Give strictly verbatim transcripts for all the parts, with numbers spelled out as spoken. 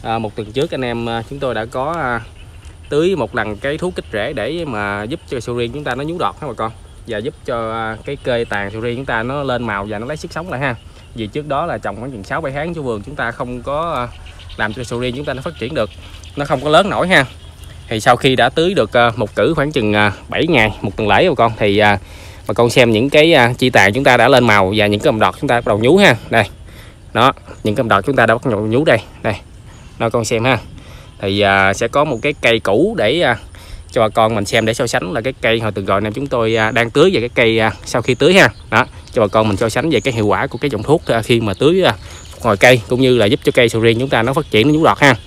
À, một tuần trước anh em chúng tôi đã có à, tưới một lần cái thuốc kích rễ để mà giúp cho sầu riêng chúng ta nó nhú đọt ha bà con, và giúp cho à, cái cây tàn sầu riêng chúng ta nó lên màu và nó lấy sức sống lại ha. Vì trước đó là trồng khoảng chừng sáu bảy tháng cho vườn chúng ta không có à, làm cho sầu riêng chúng ta nó phát triển được, nó không có lớn nổi ha. Thì sau khi đã tưới được à, một cử khoảng chừng à, bảy ngày, một tuần lễ bà con, thì à, bà con xem những cái à, chi tàn chúng ta đã lên màu và những cái mầm đọt chúng ta bắt đầu nhú ha. Đây, đó, những cái mầm đọt chúng ta đã bắt đầu nhú đây, đây, nó con xem ha. Thì à, sẽ có một cái cây cũ để à, cho bà con mình xem để so sánh là cái cây hồi tuần rồi nên chúng tôi à, đang tưới và cái cây à, sau khi tưới ha. Đó, cho bà con mình so sánh về cái hiệu quả của cái dòng thuốc à, khi mà tưới à, phục hồi cây cũng như là giúp cho cây sầu riêng chúng ta nó phát triển, nó nhú đọt ha.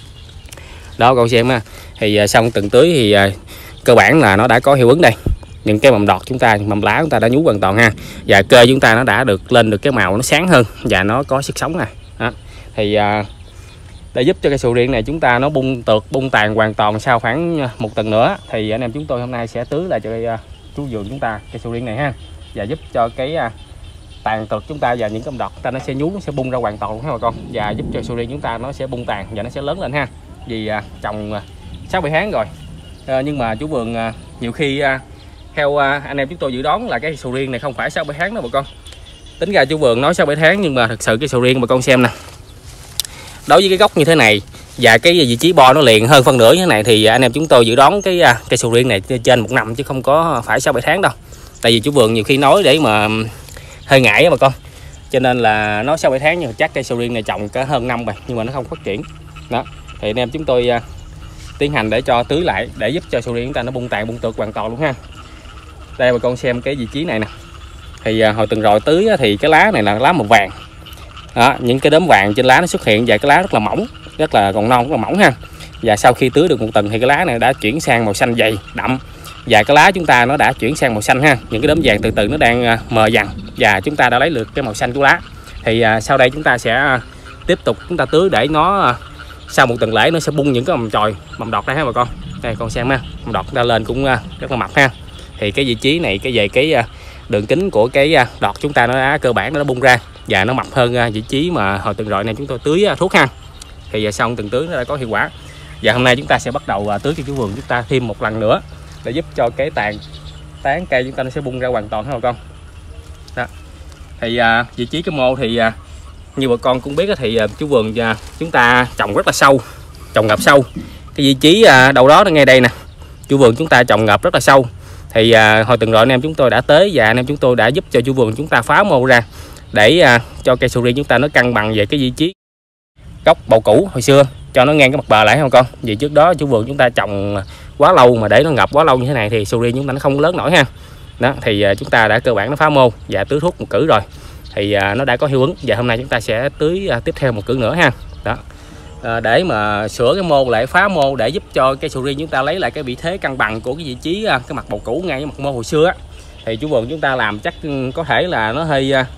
Đó con xem ha. Thì à, xong từng tưới thì à, cơ bản là nó đã có hiệu ứng đây. Những cái mầm đọt chúng ta, mầm lá chúng ta đã nhú hoàn toàn ha, và cây chúng ta nó đã được lên được cái màu nó sáng hơn và nó có sức sống nè. Đó. Thì à, để giúp cho cây sầu riêng này chúng ta nó bung tược, bung tàn hoàn toàn sau khoảng một tuần nữa, thì anh em chúng tôi hôm nay sẽ tưới lại cho cây, uh, chú vườn chúng ta cây sầu riêng này ha, và giúp cho cái uh, tàn tược chúng ta và những cái mầm đọt chúng ta nó sẽ nhú, nó sẽ bung ra hoàn toàn luôn ha bà con, và giúp cho sầu riêng chúng ta nó sẽ bung tàn và nó sẽ lớn lên ha. Vì uh, trồng sáu bảy tháng rồi, uh, nhưng mà chú vườn uh, nhiều khi uh, theo uh, anh em chúng tôi dự đoán là cái sầu riêng này không phải sáu bảy tháng đâu bà con. Tính ra chú vườn nói sáu bảy tháng nhưng mà thực sự cái sầu riêng bà con xem nè, đối với cái gốc như thế này và cái vị trí bo nó liền hơn phân nửa như thế này thì anh em chúng tôi dự đoán cái cây sầu riêng này trên một năm chứ không có phải sáu bảy tháng đâu. Tại vì chủ vườn nhiều khi nói để mà hơi ngại á bà con, cho nên là nói sáu bảy tháng nhưng chắc cây sầu riêng này trồng cả hơn năm rồi nhưng mà nó không phát triển. Đó, thì anh em chúng tôi uh, tiến hành để cho tưới lại để giúp cho sầu riêng chúng ta nó bung tàn bung tược hoàn toàn luôn ha. Đây bà con xem cái vị trí này nè, thì uh, hồi tuần rồi tưới uh, thì cái lá này là lá màu vàng. Đó, những cái đốm vàng trên lá nó xuất hiện và cái lá rất là mỏng, rất là còn non, rất là mỏng ha. Và sau khi tưới được một tuần thì cái lá này đã chuyển sang màu xanh dày đậm, và cái lá chúng ta nó đã chuyển sang màu xanh ha. Những cái đốm vàng từ từ nó đang mờ dần và chúng ta đã lấy được cái màu xanh của lá. Thì à, sau đây chúng ta sẽ tiếp tục chúng ta tưới để nó à, sau một tuần lễ nó sẽ bung những cái mầm chồi, mầm đọt đây ha bà con. Đây con xem ha, mầm đọt ra lên cũng à, rất là mập ha. Thì cái vị trí này cái về cái à, đường kính của cái à, đọt chúng ta nó đã cơ bản nó đã bung ra và nó mập hơn vị trí mà hồi tuần rồi này chúng tôi tưới thuốc ha. Thì giờ xong từng tưới nó đã có hiệu quả, và hôm nay chúng ta sẽ bắt đầu tưới cho chủ vườn chúng ta thêm một lần nữa để giúp cho cái tàn tán cây chúng ta nó sẽ bung ra hoàn toàn ha bà con. Đó. Thì à, vị trí cái mô thì à, như bà con cũng biết thì à, chú vườn à, chúng ta trồng rất là sâu, trồng ngập sâu. Cái vị trí à, đâu đó ngay đây nè, chủ vườn chúng ta trồng ngập rất là sâu. Thì à, hồi tuần rồi anh em chúng tôi đã tới và anh em chúng tôi đã giúp cho chủ vườn chúng ta phá mô ra để à, cho cây sầu riêng chúng ta nó cân bằng về cái vị trí gốc bầu cũ hồi xưa, cho nó ngang cái mặt bờ lại không con. Vì trước đó chủ vườn chúng ta trồng quá lâu mà để nó ngập quá lâu như thế này thì sầu riêng chúng ta nó không lớn nổi ha. Đó, thì à, chúng ta đã cơ bản nó phá mô và tưới thuốc một cử rồi, thì à, nó đã có hiệu ứng, và hôm nay chúng ta sẽ tưới à, tiếp theo một cử nữa ha. Đó, à, để mà sửa cái mô lại, phá mô để giúp cho cây sầu riêng chúng ta lấy lại cái vị thế cân bằng của cái vị trí à, cái mặt bầu cũ ngay với mặt mô hồi xưa á. Thì chủ vườn chúng ta làm chắc có thể là nó hơi à,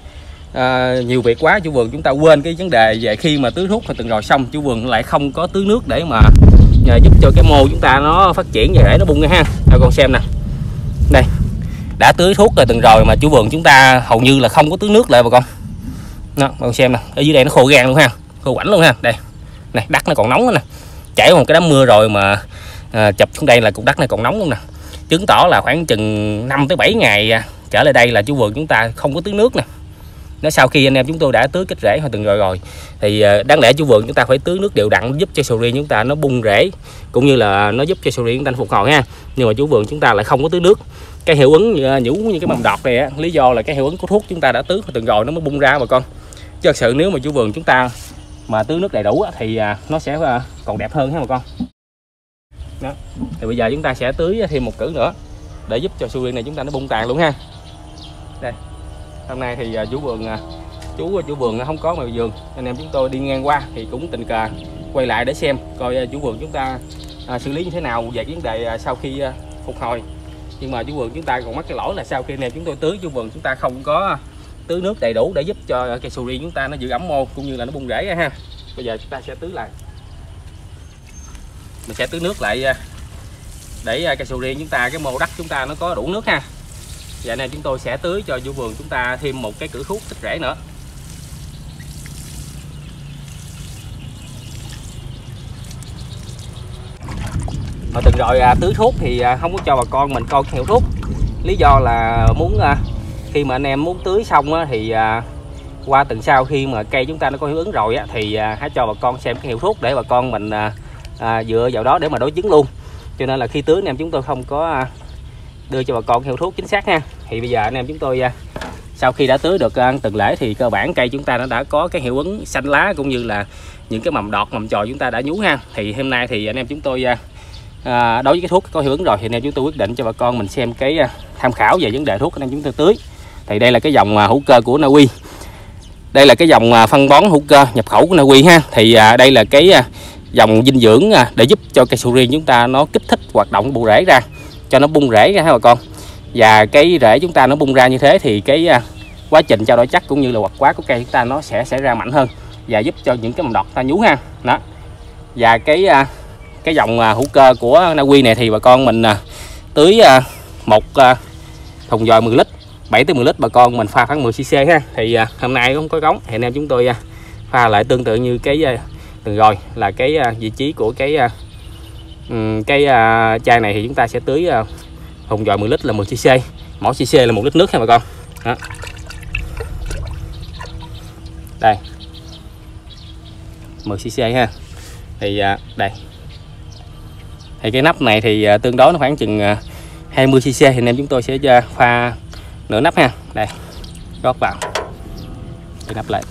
À, nhiều việc quá, chủ vườn chúng ta quên cái vấn đề về khi mà tưới thuốc hồi tuần rồi xong chủ vườn lại không có tưới nước để mà à, giúp cho cái mô chúng ta nó phát triển và để nó bung ra ha. Rồi con xem nè, đây đã tưới thuốc rồi tuần rồi mà chủ vườn chúng ta hầu như là không có tưới nước lại bà con. Đó, con xem nè, ở dưới đây nó khô gan luôn ha, khô quảnh luôn ha. Đây này, đất nó còn nóng nữa nè, chảy một cái đám mưa rồi mà à, chụp xuống đây là cục đất này còn nóng luôn nè, chứng tỏ là khoảng chừng năm tới bảy ngày à, trở lại đây là chủ vườn chúng ta không có tưới nước nè. Nó sau khi anh em chúng tôi đã tưới kích rễ hồi tuần rồi rồi thì đáng lẽ chủ vườn chúng ta phải tưới nước đều đặn giúp cho sầu riêng chúng ta nó bung rễ cũng như là nó giúp cho sầu riêng chúng ta phục hồi ha. Nhưng mà chủ vườn chúng ta lại không có tưới nước. Cái hiệu ứng nhũ như cái mầm đọt này á, lý do là cái hiệu ứng của thuốc chúng ta đã tưới hồi tuần rồi nó mới bung ra bà con. Chứ thật sự nếu mà chủ vườn chúng ta mà tưới nước đầy đủ á, thì nó sẽ còn đẹp hơn ha bà con. Đó. Thì bây giờ chúng ta sẽ tưới thêm một cử nữa để giúp cho sầu riêng này chúng ta nó bung tàn luôn ha. Đây. Hôm nay thì chủ vườn chú chủ vườn không có ngoài vườn, anh em chúng tôi đi ngang qua thì cũng tình cờ quay lại để xem coi chủ vườn chúng ta à, xử lý như thế nào về cái vấn đề sau khi à, phục hồi. Nhưng mà chủ vườn chúng ta còn mắc cái lỗi là sau khi anh em chúng tôi tưới, chủ vườn chúng ta không có tưới nước đầy đủ để giúp cho cây sầu riêng chúng ta nó giữ ẩm mô cũng như là nó bung rễ ha. Bây giờ chúng ta sẽ tưới lại, mình sẽ tưới nước lại để cây sầu riêng chúng ta, cái mô đất chúng ta nó có đủ nước ha. Và anh em chúng tôi sẽ tưới cho chủ vườn chúng ta thêm một cái cử thuốc kích rễ nữa. Mà từng rồi à, tưới thuốc thì à, không có cho bà con mình con hiệu thuốc. Lý do là muốn à, khi mà anh em muốn tưới xong á, thì à, qua tuần sau khi mà cây chúng ta nó có hiệu ứng rồi á, thì à, hãy cho bà con xem cái hiệu thuốc để bà con mình à, à, dựa vào đó để mà đối chứng luôn. Cho nên là khi tưới anh em chúng tôi không có à, đưa cho bà con hiệu thuốc chính xác ha. Thì bây giờ anh em chúng tôi à, sau khi đã tưới được à, tuần lễ thì cơ bản cây chúng ta nó đã có cái hiệu ứng xanh lá cũng như là những cái mầm đọt mầm chồi chúng ta đã nhú ha. Thì hôm nay thì anh em chúng tôi à, à, đối với cái thuốc có hiệu ứng rồi thì anh em chúng tôi quyết định cho bà con mình xem cái à, tham khảo về vấn đề thuốc anh em chúng tôi tưới. Thì đây là cái dòng à, hữu cơ của Na Uy. Đây là cái dòng à, phân bón hữu cơ nhập khẩu của Na Uy ha. Thì à, đây là cái à, dòng dinh dưỡng à, để giúp cho cây sầu riêng chúng ta nó kích thích hoạt động bộ rễ ra, cho nó bung rễ ra ha bà con. Và cái rễ chúng ta nó bung ra như thế thì cái à, quá trình trao đổi chất cũng như là hoạt hóa của cây chúng ta nó sẽ xảy ra mạnh hơn và giúp cho những cái mầm đọt ta nhú ha. Đó. Và cái à, cái dòng à, hữu cơ của Na Uy này thì bà con mình à, tưới à, một à, thùng dòi mười lít, bảy tới mười lít bà con mình pha khoảng mười xăng-ti-mét ha. Thì à, hôm nay không có cống thì anh em chúng tôi à, pha lại tương tự như cái à, từng rồi là cái à, vị trí của cái à, cái à, chai này thì chúng ta sẽ tưới à, thùng dòi mười lít là mười xăng-ti-mét, mỗi xăng là một lít nước ha bà con. Đó. Đây mười xăng-ti-mét ha. Thì à, đây thì cái nắp này thì à, tương đối nó khoảng chừng à, hai mươi xăng-ti-mét thì anh em chúng tôi sẽ à, pha nửa nắp ha. Đây rót vào cái nắp lại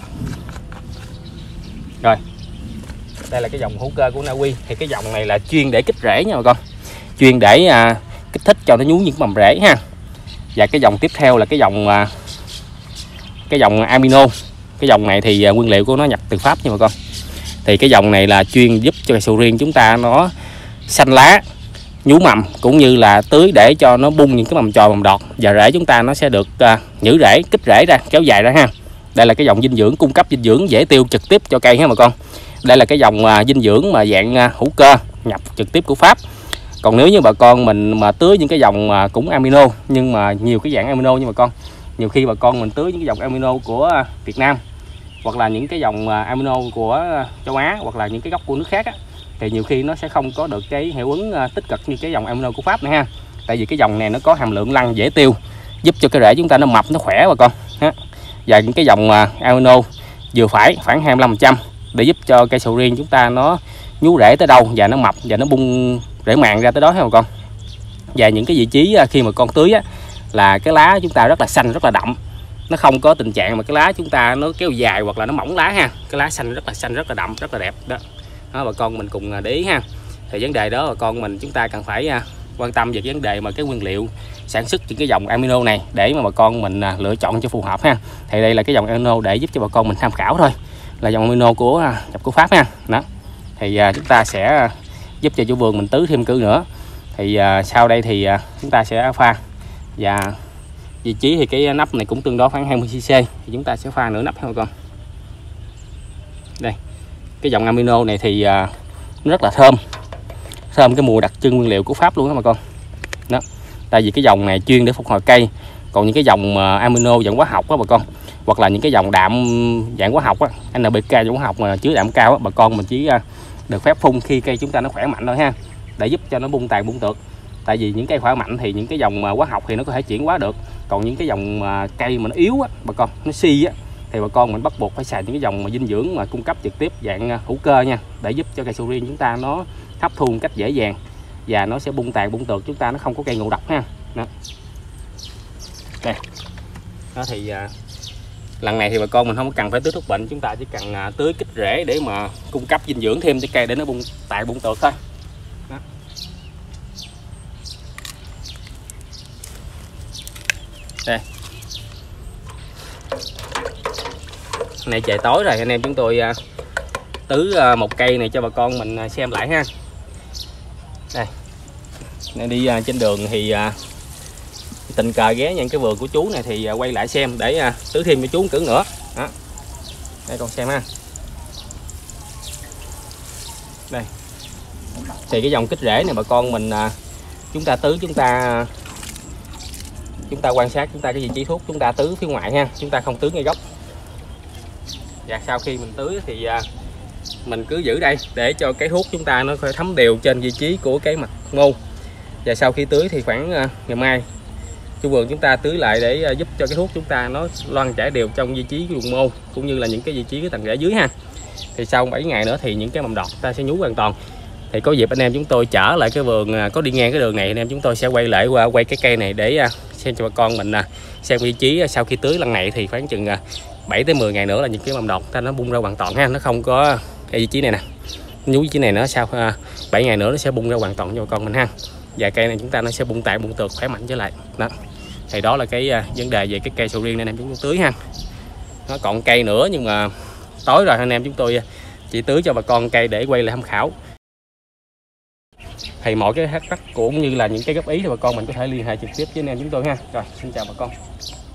rồi. Đây là cái dòng hữu cơ của Na Uy. Thì cái dòng này là chuyên để kích rễ nha bà con, chuyên để à, kích thích cho nó nhú những mầm rễ ha. Và cái dòng tiếp theo là cái dòng à, cái dòng amino. Cái dòng này thì à, nguyên liệu của nó nhập từ Pháp nha bà con. Thì cái dòng này là chuyên giúp cho cây sầu riêng chúng ta nó xanh lá, nhú mầm cũng như là tưới để cho nó bung những cái mầm chồi mầm đọt và rễ chúng ta nó sẽ được à, nhử rễ, kích rễ ra, kéo dài ra ha. Đây là cái dòng dinh dưỡng cung cấp dinh dưỡng dễ tiêu trực tiếp cho cây ha bà con. Đây là cái dòng à, dinh dưỡng mà dạng à, hữu cơ nhập trực tiếp của Pháp. Còn nếu như bà con mình mà tưới những cái dòng à, cũng amino nhưng mà nhiều cái dạng amino như bà con, nhiều khi bà con mình tưới những cái dòng amino của à, Việt Nam hoặc là những cái dòng à, amino của châu Á hoặc là những cái gốc của nước khác á, thì nhiều khi nó sẽ không có được cái hiệu ứng à, tích cực như cái dòng amino của Pháp này ha. Tại vì cái dòng này nó có hàm lượng lăng dễ tiêu, giúp cho cái rễ chúng ta nó mập nó khỏe bà con ha. Và những cái dòng à, amino vừa phải khoảng hai mươi lăm phần trăm để giúp cho cây sầu riêng chúng ta nó nhú rễ tới đâu và nó mập và nó bung rễ màng ra tới đó ha bà con. Và những cái vị trí khi mà con tưới á, là cái lá chúng ta rất là xanh, rất là đậm, nó không có tình trạng mà cái lá chúng ta nó kéo dài hoặc là nó mỏng lá ha. Cái lá xanh rất là xanh, rất là đậm, rất là đẹp đó. Đó bà con mình cùng để ý ha. Thì vấn đề đó bà con mình chúng ta cần phải quan tâm về cái vấn đề mà cái nguyên liệu sản xuất những cái dòng amino này để mà bà con mình lựa chọn cho phù hợp ha. Thì đây là cái dòng amino để giúp cho bà con mình tham khảo thôi, là dòng amino của nhập của Pháp ha. Đó. Thì uh, chúng ta sẽ uh, giúp cho chủ vườn mình tưới thêm cử nữa. Thì uh, sau đây thì uh, chúng ta sẽ pha, và vị trí thì cái nắp này cũng tương đối khoảng hai mươi xăng-ti-mét thì chúng ta sẽ pha nửa nắp ha bà con. Đây cái dòng amino này thì uh, rất là thơm, thơm cái mùi đặc trưng nguyên liệu của Pháp luôn đó bà con. Đó, tại vì cái dòng này chuyên để phục hồi cây. Còn những cái dòng uh, amino dạng hóa học đó bà con, hoặc là những cái dòng đạm dạng hóa học á, en pê ca dạng hóa học mà chứa đạm cao á, bà con mình chỉ uh, được phép phun khi cây chúng ta nó khỏe mạnh thôi ha, để giúp cho nó bung tàn bung tược. Tại vì những cây khỏe mạnh thì những cái dòng uh, hóa học thì nó có thể chuyển hóa được, còn những cái dòng uh, cây mà nó yếu á bà con, nó si á, thì bà con mình bắt buộc phải xài những cái dòng mà dinh dưỡng mà cung cấp trực tiếp dạng uh, hữu cơ nha, để giúp cho cây sầu riêng chúng ta nó hấp thu một cách dễ dàng và nó sẽ bung tàn bung tược, chúng ta nó không có cây ngộ độc ha. Đó. Đây. Đó thì uh, lần này thì bà con mình không có cần phải tưới thuốc bệnh, chúng ta chỉ cần à, tưới kích rễ để mà cung cấp dinh dưỡng thêm cho cây để nó bung tàn bung tược thôi. Đó. Đây. Này trời tối rồi anh em chúng tôi à, tưới à, một cây này cho bà con mình à, xem lại ha. Đây. Này đi à, trên đường thì à, tình cờ ghé những cái vườn của chú này thì quay lại xem để à, tưới thêm cho chú một cử nữa. Đó. Đây con xem ha. Đây. Thì cái dòng kích rễ này bà con mình à, chúng ta tưới chúng ta chúng ta quan sát chúng ta cái vị trí thuốc chúng ta tưới phía ngoài ha, chúng ta không tưới ngay gốc. Và sau khi mình tưới thì à, mình cứ giữ đây để cho cái thuốc chúng ta nó thấm đều trên vị trí của cái mặt mô. Và sau khi tưới thì khoảng ngày mai chủ vườn chúng ta tưới lại để giúp cho cái thuốc chúng ta nó loang chảy đều trong vị trí ruộng mô cũng như là những cái vị trí cái tầng rễ dưới ha. Thì sau bảy ngày nữa thì những cái mầm đọt ta sẽ nhú hoàn toàn. Thì có dịp anh em chúng tôi trở lại cái vườn có đi ngang cái đường này, anh em chúng tôi sẽ quay lại qua quay cái cây này để xem cho bà con mình xem vị trí sau khi tưới lần này thì khoảng chừng bảy tới mười ngày nữa là những cái mầm đọt ta nó bung ra hoàn toàn ha, nó không có cái vị trí này nè, nhú vị trí này nó sau bảy ngày nữa nó sẽ bung ra hoàn toàn cho bà con mình ha. Và cây này chúng ta nó sẽ bung tàn bung tược khỏe mạnh trở lại đó. Thì đó là cái vấn đề về cái cây sầu riêng này anh em chúng tôi tưới ha. Nó còn cây nữa nhưng mà tối rồi anh em chúng tôi chỉ tưới cho bà con cây để quay lại tham khảo. Thì mọi cái thắc mắc cũng như là những cái góp ý thì bà con mình có thể liên hệ trực tiếp với anh em chúng tôi ha. Rồi xin chào bà con.